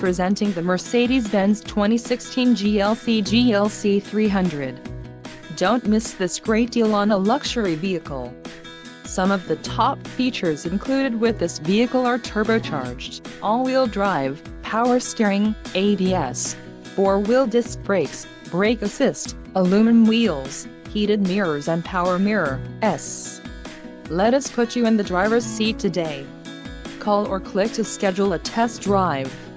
Presenting the Mercedes-Benz 2016 GLC 300. Don't miss this great deal on a luxury vehicle. Some of the top features included with this vehicle are turbocharged, all-wheel drive, power steering, ABS, 4-wheel disc brakes, brake assist, aluminum wheels, heated mirrors and power mirrors. Let us put you in the driver's seat today. Call or click to schedule a test drive.